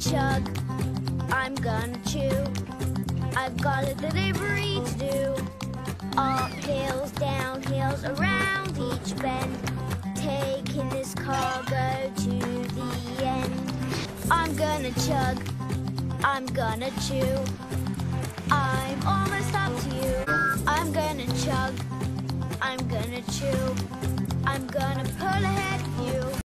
chug, I'm gonna chew. I've got a delivery to do. Up hills, down hills, around each bend, taking this cargo to the end. I'm gonna chug, I'm gonna chew. I'm almost up to you. I'm gonna chug, I'm gonna chew. I'm gonna